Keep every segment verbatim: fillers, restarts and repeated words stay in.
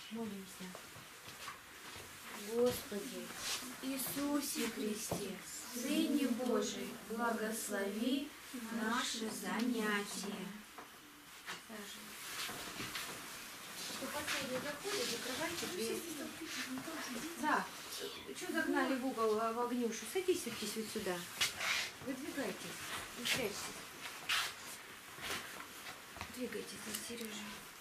Молимся. Господи, Иисусе Христе, Сыне Божий, благослови наше занятие. Что последний заходит, закрывайте дверь. Да. Что загнали в угол в Огнюшу? Садись, садись вот сюда. Выдвигайтесь. Не прячьтесь. Двигайтесь, Сережа.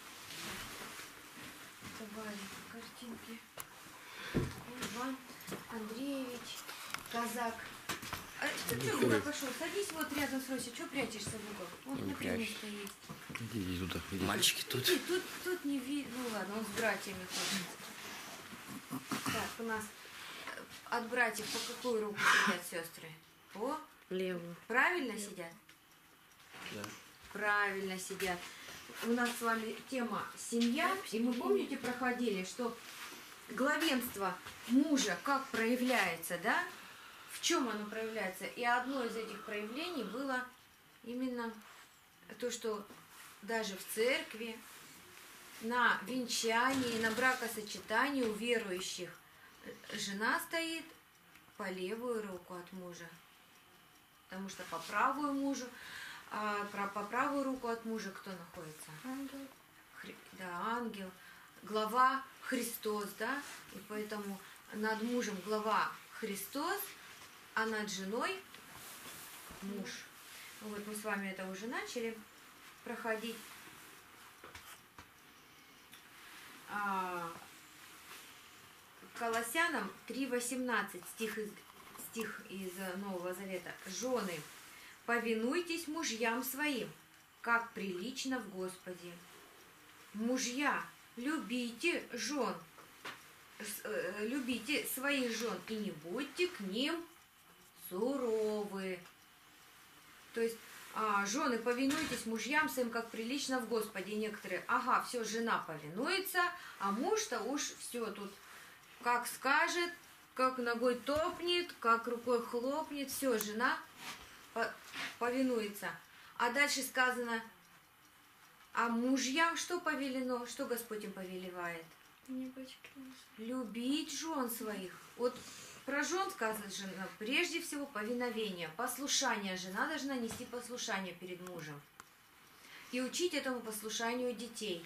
Давай, картинки. Иван Андреевич, казак. А ты что куда пошел? Садись вот рядом с Росей. Что прячешься в угол? Вот на место есть. Иди туда. Иди. Мальчики тут. Иди, тут. Тут не видно. Ну ладно, он с братьями ходит. Так, у нас от братьев по какую руку сидят сестры? По левую. Правильно сидят? Да. Правильно сидят. У нас с вами тема семья, и мы, помните, проходили, что главенство мужа как проявляется, да? В чем оно проявляется? И одно из этих проявлений было именно то, что даже в церкви, на венчании, на бракосочетании у верующих жена стоит по левую руку от мужа, потому что по правую мужу, а по правую руку от мужа кто находится? Ангел. Хри... Да, ангел. Глава Христос, да? И поэтому над мужем глава Христос, а над женой муж. Вот мы с вами это уже начали проходить. А... Колоссянам три восемнадцать, стих из, стих из Нового Завета. Жены, повинуйтесь мужьям своим, как прилично в Господе. Мужья, любите жен, любите своих жен и не будьте к ним суровы. То есть, а, жены, повинуйтесь мужьям своим, как прилично в Господе. И некоторые, ага, все, жена повинуется, а муж-то уж все тут как скажет, как ногой топнет, как рукой хлопнет, все, жена повинуется. А дальше сказано, а мужьям что повелено, что Господь им повелевает? Не быть князем. Любить жен своих. Вот про жен сказано, жена, прежде всего повиновение, послушание. Жена должна нести послушание перед мужем и учить этому послушанию детей.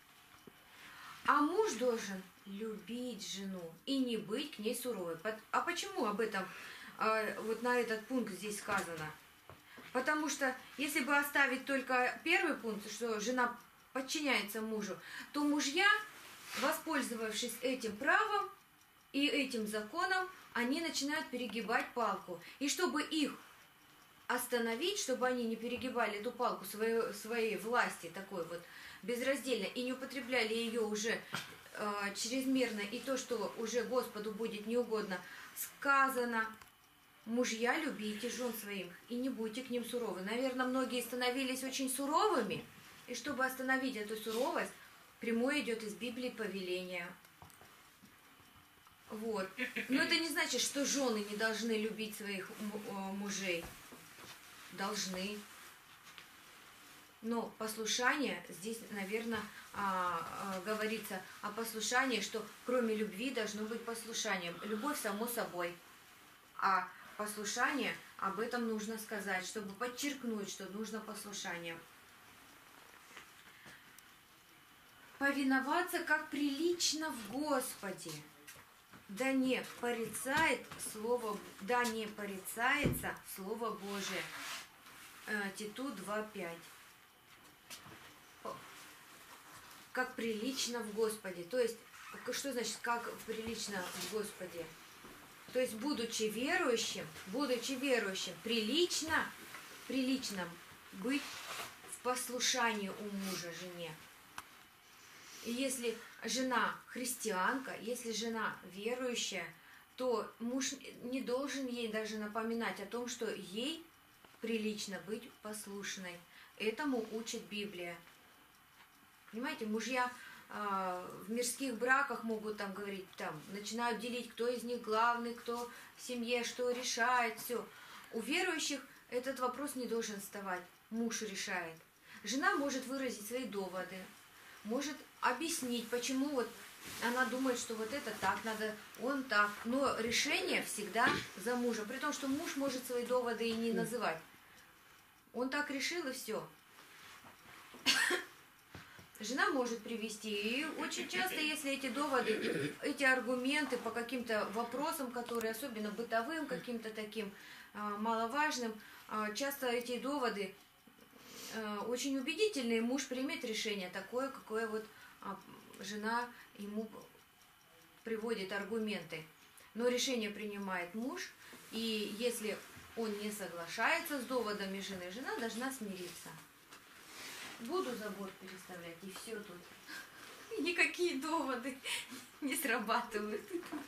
А муж должен любить жену и не быть к ней суровой. А почему об этом, вот на этот пункт здесь сказано? Потому что если бы оставить только первый пункт, что жена подчиняется мужу, то мужья, воспользовавшись этим правом и этим законом, они начинают перегибать палку. И чтобы их остановить, чтобы они не перегибали эту палку своей, своей власти, такой вот безраздельно, и не употребляли ее уже э, чрезмерно, и то, что уже Господу будет неугодно, сказано: мужья, любите жен своих и не будьте к ним суровы. Наверное, многие становились очень суровыми, и чтобы остановить эту суровость, прямое идет из Библии повеление. Вот. Но это не значит, что жены не должны любить своих мужей. Должны. Но послушание, здесь, наверное, говорится о послушании, что кроме любви должно быть послушание. Любовь само собой. А послушание, об этом нужно сказать, чтобы подчеркнуть, что нужно послушание. Повиноваться, как прилично в Господе. Да не порицает слово, да не порицается Слово Божие. Титу два пять. Как прилично в Господе. То есть, что значит, как прилично в Господе? То есть, будучи верующим, будучи верующим, прилично, прилично быть в послушании у мужа жене. И если жена христианка, если жена верующая, то муж не должен ей даже напоминать о том, что ей прилично быть послушной. Этому учит Библия. Понимаете, мужья э, в мирских браках могут там говорить, там, начинают делить, кто из них главный, кто в семье что решает, все. У верующих этот вопрос не должен вставать. Муж решает. Жена может выразить свои доводы, может объяснить, почему вот Она думает, что вот это так надо, он так. Но решение всегда за мужем. При том, что муж может свои доводы и не называть. Он так решил, и все. Жена может привести. И очень часто, если эти доводы, эти аргументы по каким-то вопросам, которые особенно бытовым, каким-то таким а, маловажным, а, часто эти доводы а, очень убедительные, муж примет решение такое, какое вот а, жена ему приводит аргументы. Но решение принимает муж, и если он не соглашается с доводами жены, жена должна смириться. Буду забор переставлять, и все тут. И никакие доводы не срабатывают.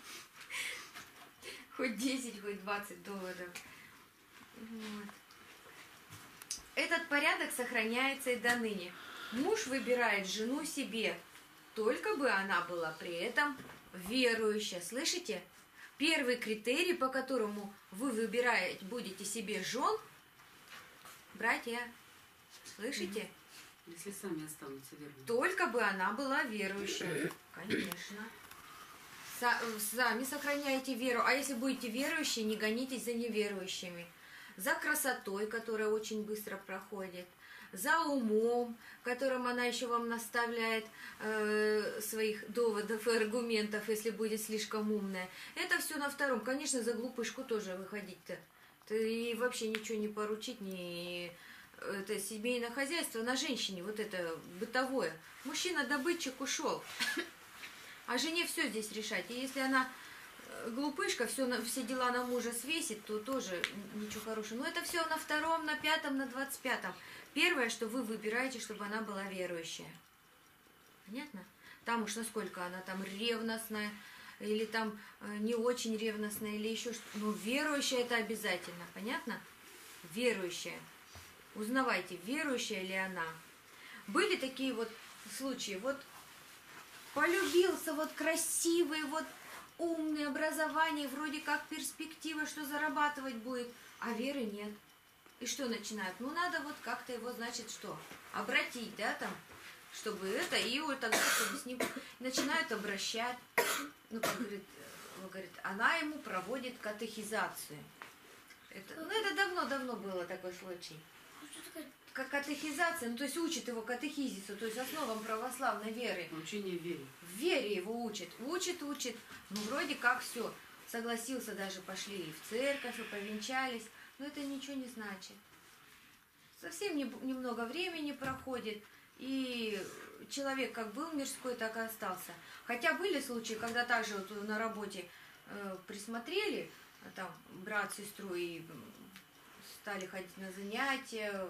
Хоть десять, хоть двадцать доводов. Вот. Этот порядок сохраняется и до ныне. Муж выбирает жену себе, только бы она была при этом верующая. Слышите? Первый критерий, по которому вы выбираете, будете себе жен, братья, слышите? Если сами останутся верными. Только бы она была верующая. Конечно. Сами сохраняете веру. А если будете верующие, не гонитесь за неверующими. За красотой, которая очень быстро проходит. За умом, которым она еще вам наставляет э, своих доводов и аргументов, если будет слишком умная. Это все на втором. Конечно, за глупышку тоже выходить-то. И вообще ничего не поручить, не... Это семейное хозяйство на женщине, вот это бытовое. Мужчина-добытчик ушел. А жене все здесь решать. И если она глупышка, все, все дела на мужа свесит, то тоже ничего хорошего. Но это все на втором, на пятом, на двадцать пятом. Первое, что вы выбираете, чтобы она была верующая. Понятно? Там уж насколько она там ревностная, или там не очень ревностная, или еще что-то. Но верующая это обязательно. Понятно? Верующая. Узнавайте, верующая ли она. Были такие вот случаи, вот полюбился, вот красивый, вот умный, образование, вроде как перспектива, что зарабатывать будет, а веры нет. И что начинают? Ну, надо вот как-то его, значит, что? Обратить, да, там, чтобы это, и вот тогда, чтобы с ним начинают обращать. Ну, как говорит, говорит, она ему проводит катехизацию. Это, ну, это давно-давно было такой случай. Как катехизация, ну то есть учит его катехизису, то есть основам православной веры. Учение в вере. В вере его учит. Учит, учит. Ну вроде как все. Согласился, даже пошли и в церковь, и повенчались. Но это ничего не значит. Совсем не, немного времени проходит. И человек как был мирской, так и остался. Хотя были случаи, когда также вот на работе э, присмотрели, там брат, сестру, и стали ходить на занятия,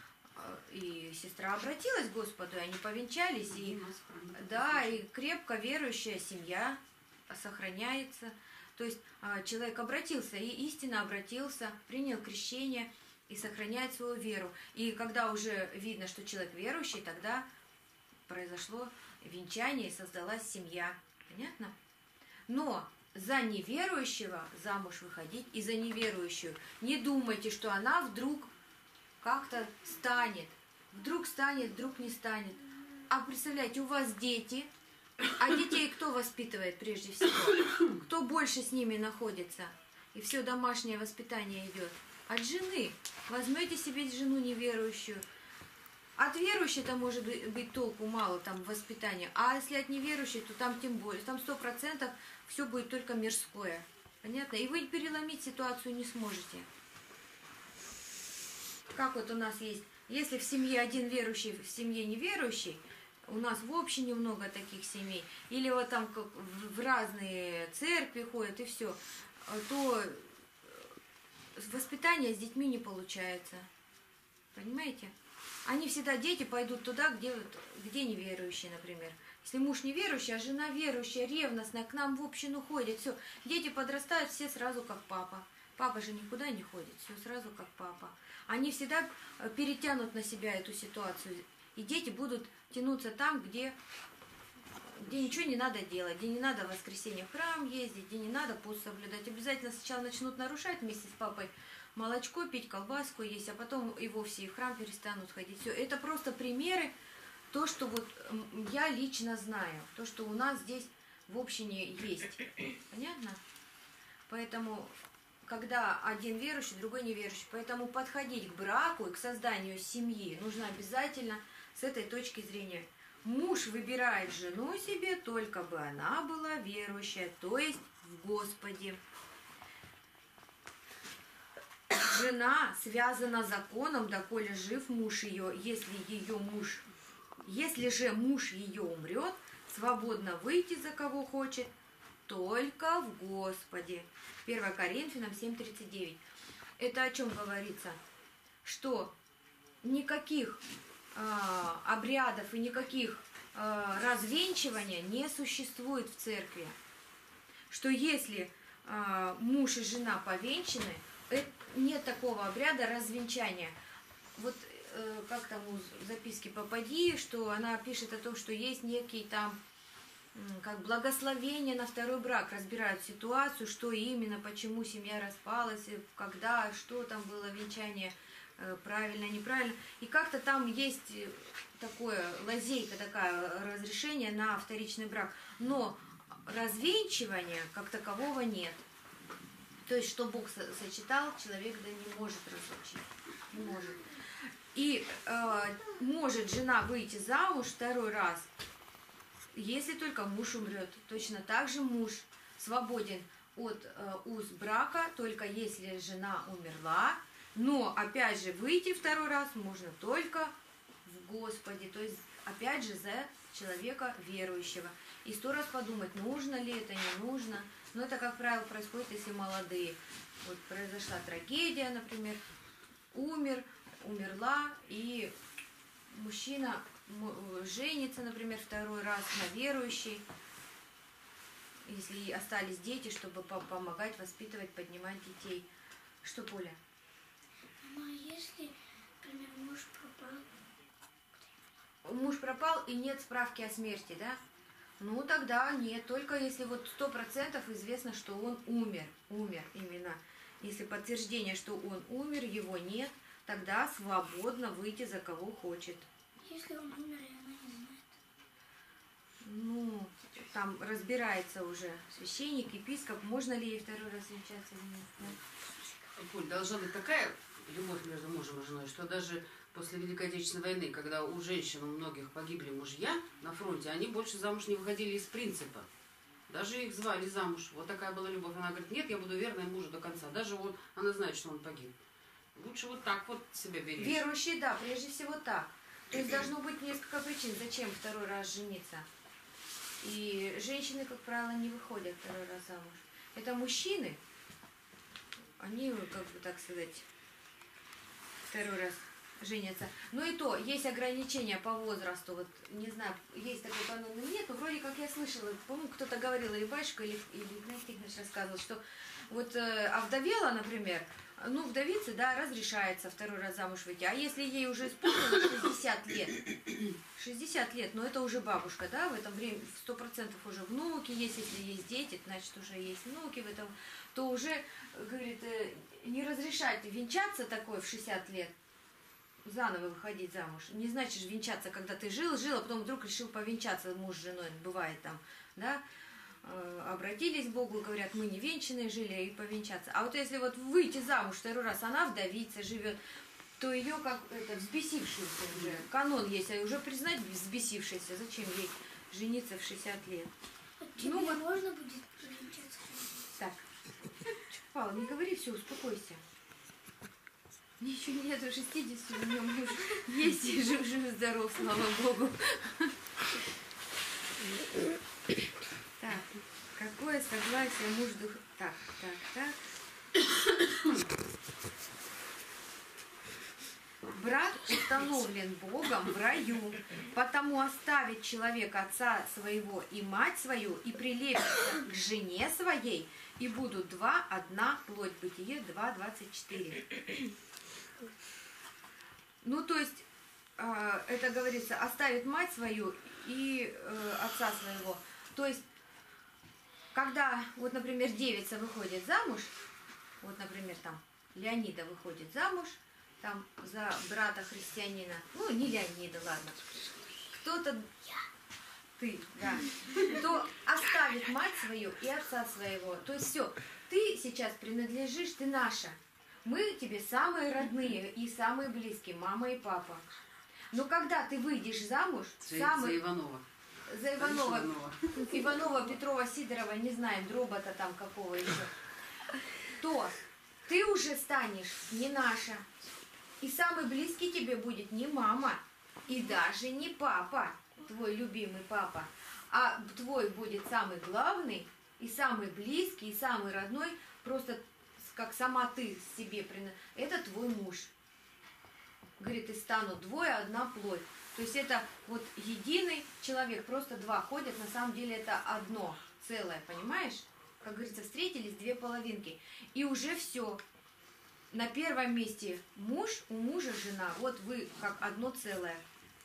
и сестра обратилась к Господу, и они повенчались, и, да, и крепко верующая семья сохраняется. То есть человек обратился, и истинно обратился, принял крещение и сохраняет свою веру. И когда уже видно, что человек верующий, тогда произошло венчание и создалась семья. Понятно? Но за неверующего замуж выходить и за неверующую не думайте, что она вдруг как-то станет. Вдруг станет, вдруг не станет. А представляете, у вас дети, а детей кто воспитывает прежде всего? Кто больше с ними находится? И все домашнее воспитание идет. От жены. Возьмете себе жену неверующую. От верующей-то может быть толку мало там воспитания. А если от неверующей, то там тем более. Там сто процентов все будет только мирское. Понятно? И вы переломить ситуацию не сможете. Как вот у нас есть, если в семье один верующий, в семье неверующий, у нас в общине много таких семей, или вот там как в разные церкви ходят и все, то воспитание с детьми не получается. Понимаете? Они всегда, дети пойдут туда, где, где неверующие, например. Если муж неверующий, а жена верующая, ревностная, к нам в общину ходит, все, дети подрастают все сразу как папа. Папа же никуда не ходит, все сразу как папа. Они всегда перетянут на себя эту ситуацию. И дети будут тянуться там, где, где ничего не надо делать, где не надо в воскресенье в храм ездить, где не надо пост соблюдать. Обязательно сначала начнут нарушать вместе с папой, молочко пить, колбаску есть, а потом и вовсе и в храм перестанут ходить. Все, это просто примеры то, что вот м, я лично знаю, то, что у нас здесь в общине есть. Понятно? Поэтому, когда один верующий, другой неверующий, поэтому подходить к браку и к созданию семьи нужно обязательно с этой точки зрения. Муж выбирает жену себе, только бы она была верующая, то есть в Господе. Жена связана законом, доколе жив муж ее, если ее муж, если же муж ее умрет, свободно выйти за кого хочет, только в Господе. первое Коринфянам семь тридцать девять. Это о чем говорится? Что никаких э, обрядов и никаких э, развенчивания не существует в церкви. Что если э, муж и жена повенчаны, это, нет такого обряда развенчания. Вот э, как там у записки Попади, что она пишет о том, что есть некий там как благословение на второй брак, разбирают ситуацию, что именно, почему семья распалась, когда, что там было венчание, правильно, неправильно. И как-то там есть такое, лазейка такая, разрешение на вторичный брак. Но развенчивания как такового нет. То есть, что Бог сочетал, человек да не может разлучить. Не может. И э, может жена выйти замуж второй раз, если только муж умрет. Точно так же муж свободен от э, уз брака, только если жена умерла. Но, опять же, выйти второй раз можно только в Господе. То есть, опять же, за человека верующего. И сто раз подумать, нужно ли это, не нужно. Но это, как правило, происходит, если молодые. Вот произошла трагедия, например, умер, умерла, и мужчина женится, например, второй раз на верующей, если остались дети, чтобы помогать, воспитывать, поднимать детей. Что, Поля? Ну, а если, например, муж пропал? Муж пропал и нет справки о смерти, да? Ну, тогда нет, только если вот сто процентов известно, что он умер, умер именно. Если подтверждение, что он умер, его нет, тогда свободно выйти за кого хочет. Если он умер, и она не знает. Ну, там разбирается уже священник, епископ, можно ли ей второй раз венчаться или нет. Да? Поль, должна быть такая любовь между мужем и женой, что даже после Великой Отечественной войны, когда у женщин, у многих погибли мужья на фронте, они больше замуж не выходили из принципа. Даже их звали замуж. Вот такая была любовь. Она говорит, нет, я буду верной мужу до конца. Даже вот она знает, что он погиб. Лучше вот так вот себя беречь. Верующие, да, прежде всего так. То есть должно быть несколько причин, зачем второй раз жениться. И женщины, как правило, не выходят второй раз замуж. Это мужчины, они, как бы так сказать, второй раз женятся. Но и то, есть ограничения по возрасту. Вот, не знаю, есть такой канон или нет, но вроде как я слышала, по-моему, кто-то говорил, или батюшка, или, или Игнатий Игнатьевич рассказывал, что вот э, овдовела, например, ну, вдовице, да, разрешается второй раз замуж выйти. А если ей уже исполнилось шестьдесят лет, шестьдесят лет, но это уже бабушка, да, в этом время сто процентов уже внуки есть, если есть дети, значит, уже есть внуки в этом, то уже, говорит, не разрешать венчаться такой в шестьдесят лет, заново выходить замуж. Не значит же венчаться, когда ты жил, жил, а потом вдруг решил повенчаться муж с женой, бывает там, да, обратились к Богу, говорят, мы не венчанные жили, и повенчаться. А вот если вот выйти замуж второй раз, она вдовица живет, то ее как это взбесившаяся уже, канон есть, а уже признать взбесившейся, зачем ей жениться в шестьдесят лет? А тебе Ну вот, можно будет повенчаться? так, Павел, не говори, все, успокойся. Мне еще нету шестидесяти, у меня муж есть и жив-жив-здоров, слава Богу. Так, какое согласие муж дух... Так, так, так. Брак установлен Богом в раю, потому оставит человек отца своего и мать свою, и прилепится к жене своей, и будут два, одна плоть. Бытие два, двадцать четыре. Ну, то есть, э, это говорится, оставит мать свою и э, отца своего. То есть, когда, вот, например, девица выходит замуж, вот, например, там, Леонида выходит замуж, там, за брата христианина, ну, не Леонида, ладно, кто-то, ты, да, то оставит мать свою и отца своего. То есть все, ты сейчас принадлежишь, ты наша. Мы тебе самые родные и самые близкие, мама и папа. Но когда ты выйдешь замуж, За, самый... за Иванова. За Иванова, Иванова. Иванова, Петрова, Сидорова, не знаем, Дробота там какого еще, то ты уже станешь не наша. И самый близкий тебе будет не мама, и даже не папа, твой любимый папа, а твой будет самый главный, и самый близкий, и самый родной, просто как сама ты себе принадлежишь, это твой муж. Говорит, и станут двое, одна плоть. То есть это вот единый человек, просто два ходят, на самом деле это одно целое, понимаешь? Как говорится, встретились две половинки. И уже все. На первом месте муж, у мужа жена, вот вы как одно целое.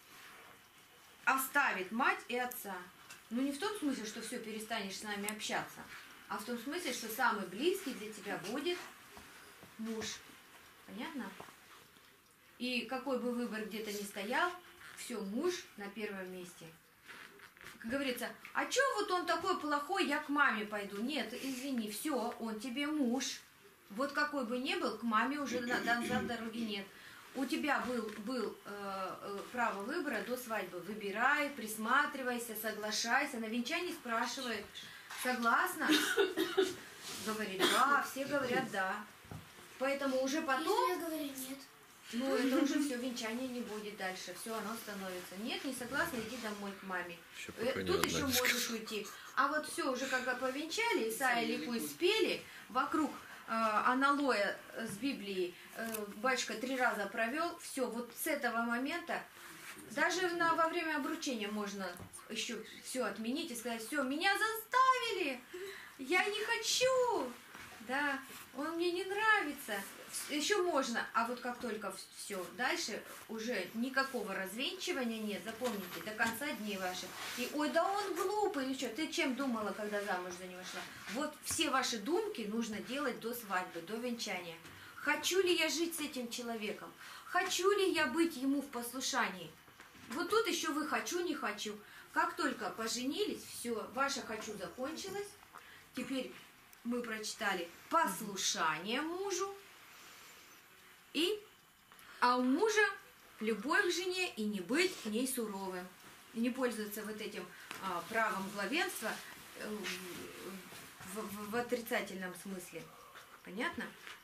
Оставит мать и отца. Ну не в том смысле, что все, перестанешь с нами общаться, а в том смысле, что самый близкий для тебя будет муж. Понятно? И какой бы выбор где-то ни стоял, все, муж на первом месте. Как говорится, а чё вот он такой плохой, я к маме пойду? Нет, извини, все, он тебе муж. Вот какой бы ни был, к маме уже назад дороги нет. У тебя был, был э, право выбора до свадьбы. Выбирай, присматривайся, соглашайся. На венчании спрашивают, согласна? Говорит, да, все говорят да. Поэтому уже потом... Если я говорю нет. Ну, это уже все, венчание не будет дальше. Все, оно становится. Нет, не согласна, иди домой к маме. Еще Э, пока не Тут одна еще дискуссия. можешь уйти. А вот все, уже когда повенчали, Исайя и Ликуй спели, вокруг э, аналоя с Библией э, батюшка три раза провел, все, вот с этого момента, даже на, во время обручения можно еще все отменить и сказать, все, меня заставили, я не хочу, да, он мне не нравится. Еще можно, а вот как только все, дальше уже никакого развенчивания нет, запомните, до конца дней ваших. И, ой, да он глупый, или что, ты чем думала, когда замуж за него шла? Вот все ваши думки нужно делать до свадьбы, до венчания. Хочу ли я жить с этим человеком? Хочу ли я быть ему в послушании? Вот тут еще вы хочу, не хочу. Как только поженились, все, ваше хочу закончилось. Теперь мы прочитали послушание мужу. И, а у мужа любовь к жене и не быть к ней суровым. И не пользоваться вот этим а, правом главенства э, в, в, в отрицательном смысле. Понятно?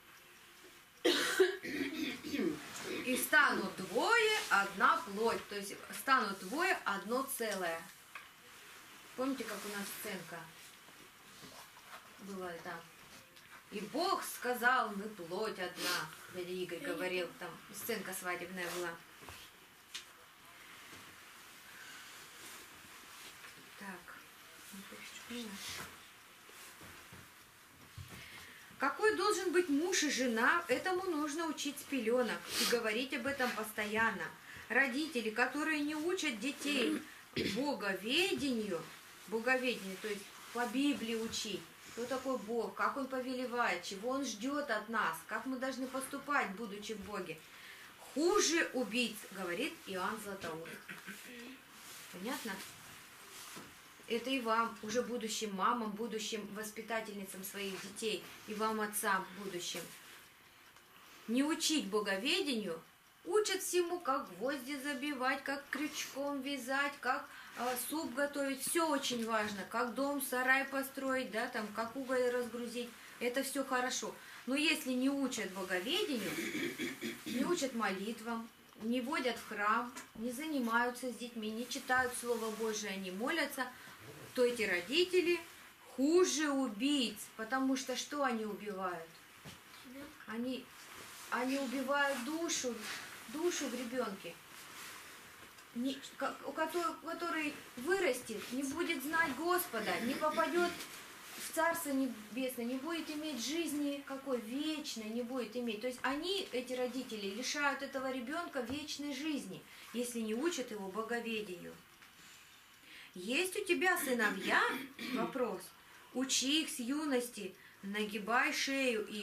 И станут двое, одна плоть. То есть станут двое, одно целое. Помните, как у нас сценка была там? И Бог сказал, мы плоть одна. Дядя Игорь говорил, там сценка свадебная была. Так. Какой должен быть муж и жена, этому нужно учить с пеленок и говорить об этом постоянно. Родители, которые не учат детей боговедению, боговедению, то есть по Библии учить, кто такой Бог, как Он повелевает, чего Он ждет от нас, как мы должны поступать, будучи в Боге. Хуже убийц, говорит Иоанн Златоуст. Понятно? Это и вам, уже будущим мамам, будущим воспитательницам своих детей, и вам, отцам, будущим. Не учить боговедению, учат всему, как гвозди забивать, как крючком вязать, как э, суп готовить. Все очень важно, как дом, сарай построить, да, там, как уголь разгрузить. Это все хорошо. Но если не учат боговедению, не учат молитвам, не водят в храм, не занимаются с детьми, не читают Слово Божие, не молятся, то эти родители хуже убийц, потому что что они убивают? Они, они убивают душу, душу в ребенке, не, у которого, который вырастет, не будет знать Господа, не попадет в Царство Небесное, не будет иметь жизни какой вечной, не будет иметь. То есть они, эти родители, лишают этого ребенка вечной жизни, если не учат его боговедению. Есть у тебя сыновья? Вопрос. Учи их с юности, нагибай шею их,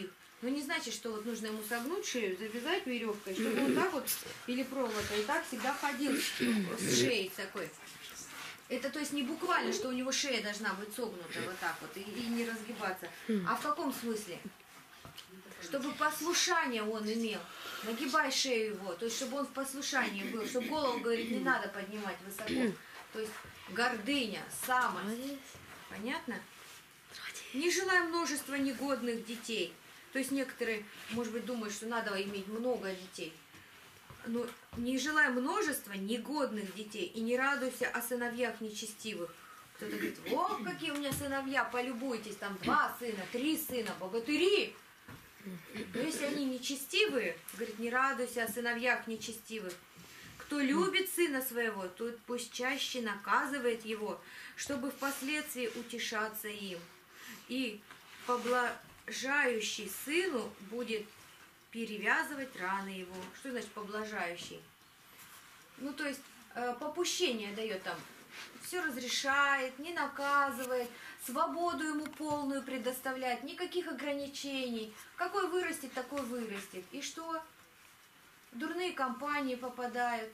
Но не значит, что вот нужно ему согнуть шею, завязать веревкой, чтобы он так вот, или проволокой, и так всегда ходил с шеей такой. Это то есть не буквально, что у него шея должна быть согнута вот так вот и, и не разгибаться. А в каком смысле? Чтобы послушание он имел. Нагибай шею его, то есть чтобы он в послушании был, чтобы голову, говорит, не надо поднимать высоко. То есть гордыня, самость. Понятно? Не желай множества негодных детей. То есть некоторые, может быть, думают, что надо иметь много детей. Но не желай множества негодных детей и не радуйся о сыновьях нечестивых. Кто-то говорит, вот какие у меня сыновья, полюбуйтесь, там два сына, три сына, богатыри. Но если они нечестивые, говорит, не радуйся о сыновьях нечестивых. Кто любит сына своего, тот пусть чаще наказывает его, чтобы впоследствии утешаться им. И поблажающий сыну будет перевязывать раны его. Что значит поблажающий? Ну, то есть э, попущение дает там. Все разрешает, не наказывает, свободу ему полную предоставляет, никаких ограничений. Какой вырастет, такой вырастет. И что? В дурные компании попадают.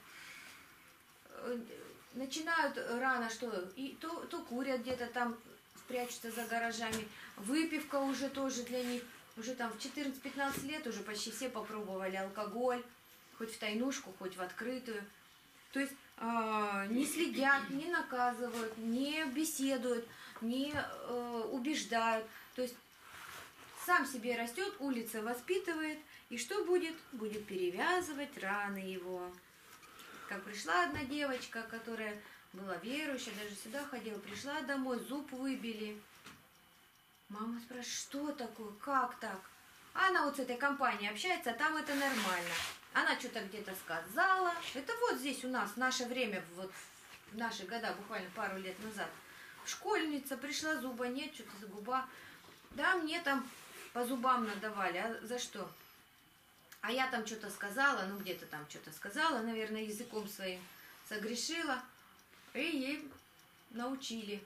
Начинают рано что? И то, то курят где-то там, прячутся за гаражами. Выпивка уже тоже для них. Уже там в четырнадцать-пятнадцать лет уже почти все попробовали алкоголь. Хоть в тайнушку, хоть в открытую. То есть э, не следят, не наказывают, не беседуют, не э, убеждают. То есть сам себе растет, улица воспитывает. И что будет? Будет перевязывать раны его. Как пришла одна девочка, которая была верующая, даже сюда ходила, пришла домой, зуб выбили. Мама спрашивает, что такое, как так? А она вот с этой компанией общается, а там это нормально. Она что-то где-то сказала. Это вот здесь у нас, в наше время, вот в наши года, буквально пару лет назад. Школьница пришла, зуба нет, что-то за губа. Да, мне там по зубам надавали. А за что? А я там что-то сказала, ну где-то там что-то сказала, наверное, языком своим согрешила. И ей научили.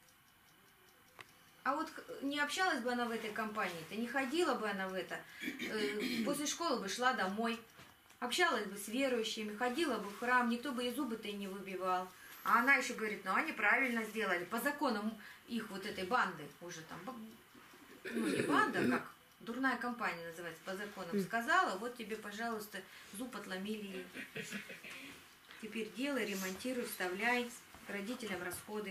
А вот не общалась бы она в этой компании-то, не ходила бы она в это, э, после школы бы шла домой, общалась бы с верующими, ходила бы в храм, никто бы ей зубы-то и не выбивал. А она еще говорит, ну они правильно сделали, по законам их вот этой банды, уже там, ну не банда, как дурная компания называется, по законам сказала, вот тебе, пожалуйста, зуб отломили ей. Теперь делай, ремонтируй, вставляй родителям расходы.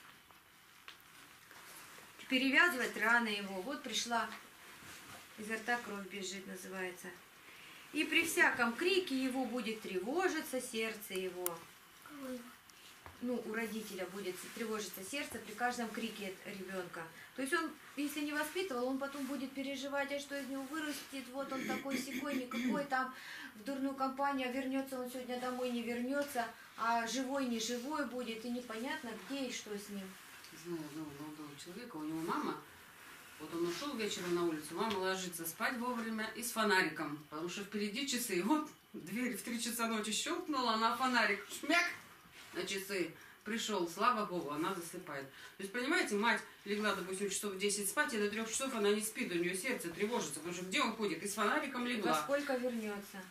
Перевязывать раны его. Вот пришла, изо рта кровь бежит, называется. И при всяком крике его будет тревожиться сердце его. Ну, у родителя будет тревожиться сердце при каждом крике ребенка. То есть он, если не воспитывал, он потом будет переживать, а что из него вырастет, вот он такой сякой, никакой там в дурную компанию, а вернется он сегодня домой, не вернется, а живой, не живой будет, и непонятно, где и что с ним. Знаю одного молодого человека, у него мама, вот он ушел вечером на улицу, мама ложится спать вовремя и с фонариком, потому что впереди часы, и вот дверь в три часа ночи щелкнула, она фонарик шмяк на часы пришел, слава Богу, она засыпает. То есть, понимаете, мать легла, допустим, часов в десять спать, и до трех часов она не спит, у нее сердце тревожится, потому что где он ходит, и с фонариком легла. Во сколько вернется?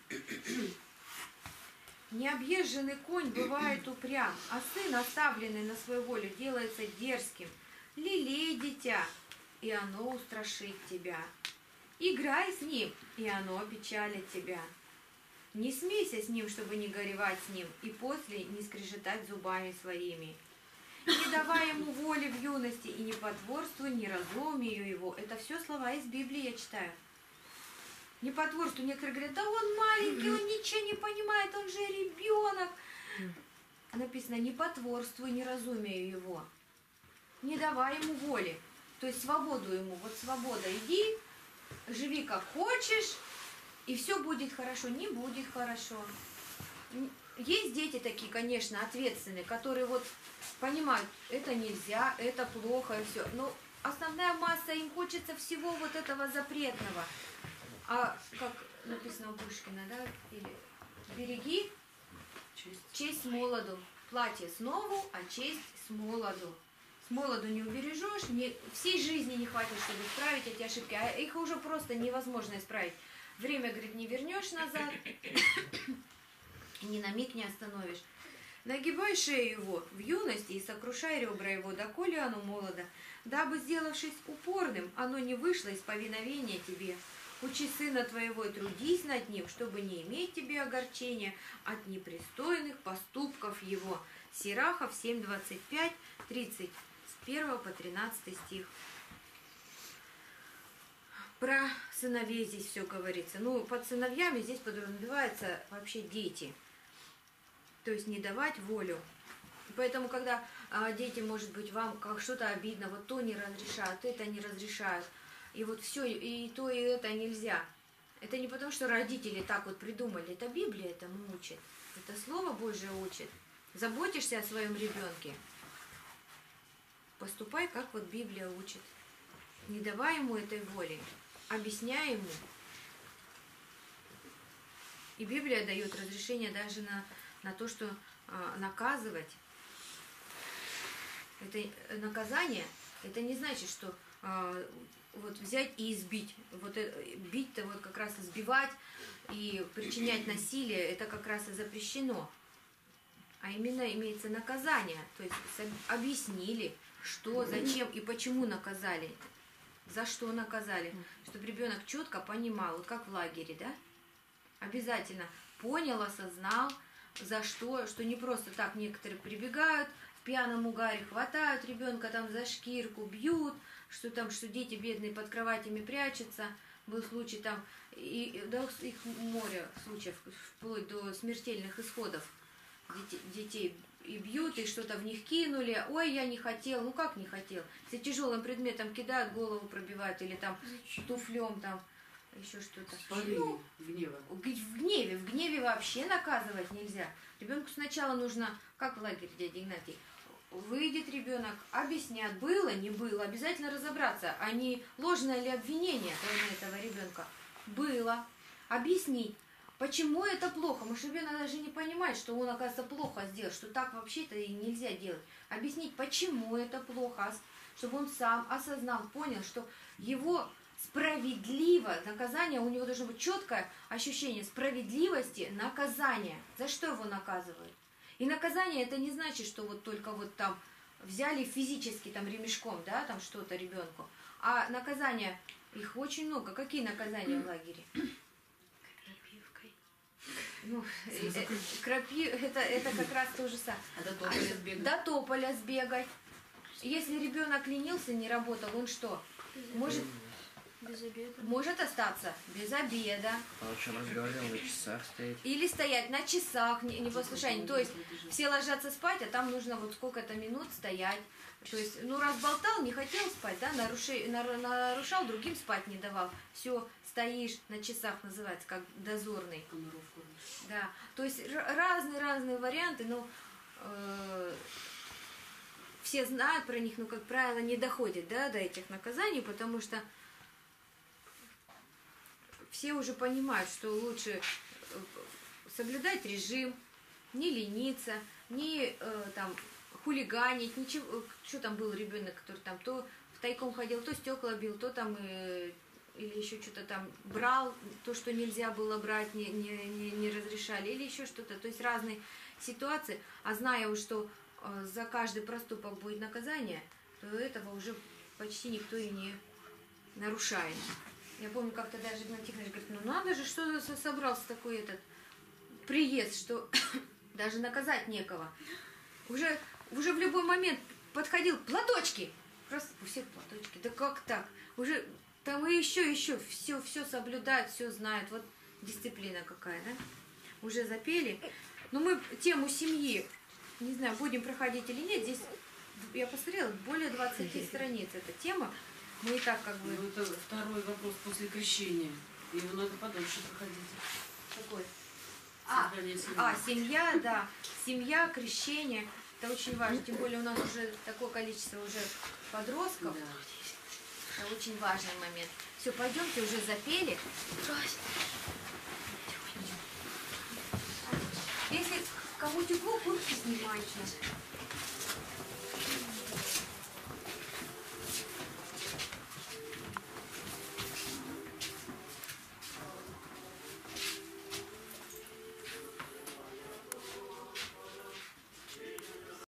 Необъезженный конь бывает упрям, а сын, оставленный на свою волю, делается дерзким. Лелей, дитя, и оно устрашит тебя. Играй с ним, и оно опечалит тебя. Не смейся с ним, чтобы не горевать с ним, и после не скрежетать зубами своими. Не давай ему воли в юности, и не потворствуй неразумию его. Это все слова из Библии, я читаю. Не потворствуй. Некоторые говорят, да он маленький, он ничего не понимает, он же ребенок. Написано, не потворствуй неразумию его. Не давай ему воли. То есть свободу ему. Вот свобода. Иди, живи как хочешь, и все будет хорошо. Не будет хорошо. Есть дети такие, конечно, ответственные, которые вот понимают, это нельзя, это плохо и все. Но основная масса, им хочется всего вот этого запретного. А как написано у Пушкина, да, или береги честь, честь с молоду, платье с нову, а честь с молоду. с молоду не убережешь, не, всей жизни не хватит, чтобы исправить эти ошибки, а их уже просто невозможно исправить. Время, говорит, не вернешь назад, ни на миг не остановишь. Нагибай шею его в юности и сокрушай ребра его, доколе оно молодо, дабы, сделавшись упорным, оно не вышло из повиновения тебе. Учи сына твоего и трудись над ним, чтобы не иметь тебе огорчения от непристойных поступков его. Сирахов семь, двадцать пять, тридцать, с первого по тринадцатый стих. Про сыновей здесь все говорится. Ну, под сыновьями здесь подразумеваются вообще дети. То есть не давать волю. Поэтому, когда а, дети, может быть, вам как что-то обидно, вот то не разрешают, это не разрешают, и вот все, и то, и это нельзя. Это не потому, что родители так вот придумали. Это Библия этому учит. Это Слово Божие учит. Заботишься о своем ребенке. Поступай, как вот Библия учит. Не давай ему этой воли. Объясняй ему. И Библия дает разрешение даже на, на то, что а, наказывать. Это наказание, это не значит, что а, вот взять и избить. Вот это, бить-то вот как раз избивать и причинять насилие, это как раз и запрещено. А именно имеется наказание. То есть объяснили, что, зачем и почему наказали. За что наказали. Чтобы ребенок четко понимал, вот как в лагере, да? Обязательно понял, осознал, за что, что не просто так некоторые прибегают, в пьяном угаре хватают ребенка там за шкирку, бьют, что там, что дети бедные под кроватями прячутся. Был случай там, и, да, их море случаев, вплоть до смертельных исходов. Детей, детей и бьют, и что-то в них кинули. Ой, я не хотел. Ну как не хотел? Если тяжелым предметом кидают, голову пробивают, или там туфлем там еще что-то. Ну, гнева. В гневе. В гневе вообще наказывать нельзя. Ребенку сначала нужно, как в лагере дядя Игнатий, выйдет ребенок, объяснят, было, не было, обязательно разобраться, а не ложное ли обвинение на этого ребенка. Было. Объяснить. Почему это плохо? Может, ребенок даже не понимает, что он, оказывается, плохо сделал, что так вообще-то и нельзя делать. Объяснить, почему это плохо, чтобы он сам осознал, понял, что его справедливо наказание, у него должно быть четкое ощущение справедливости наказания. За что его наказывают? И наказание это не значит, что вот только вот там взяли физически там ремешком, да, там что-то ребенку. А наказания, их очень много. Какие наказания в лагере? Ну, э, крапи, это, это как раз то же самое. А до тополя сбегать? До тополя сбегать. Если ребенок ленился, не работал, он что? Может, Без обеда. может остаться без обеда. А вот что разговаривал, на часах стоять. Или стоять на часах, не, не послушание. То есть все ложатся спать, а там нужно вот сколько-то минут стоять. То есть, ну, разболтал, не хотел спать, да, наруши, нарушал, другим спать не давал. Все, стоишь на часах, называется, как дозорный. Да, то есть разные-разные варианты, но э, все знают про них, но, как правило, не доходит, да, до этих наказаний, потому что все уже понимают, что лучше соблюдать режим, не лениться, не э, там хулиганить, ничего. Что там был ребенок, который там то втайком ходил, то стекла бил, то там э, или еще что-то там брал, то, что нельзя было брать, не, не, не, не разрешали, или еще что-то. То есть разные ситуации. А зная, что э, за каждый проступок будет наказание, то этого уже почти никто и не нарушает. Я помню, как-то даже Игнатий Тихонович говорит, ну надо же, что собрался такой этот приезд, что даже наказать некого. Уже, уже в любой момент подходил, платочки, просто у всех платочки, да как так? Уже там и еще, еще, все, все соблюдают, все знают, вот дисциплина какая, да? Уже запели. Но мы тему семьи, не знаю, будем проходить или нет, здесь, я посмотрела, более двадцати страниц эта тема. Мы и так как бы... Ну, это второй вопрос после крещения. Его надо подольше проходить. Какой? А, а, семья, да. Семья, крещение. Это очень важно. Тем более у нас уже такое количество уже подростков. Да. Это очень важный момент. Все, пойдемте, уже запели. Если кому тепло, куртки снимайте.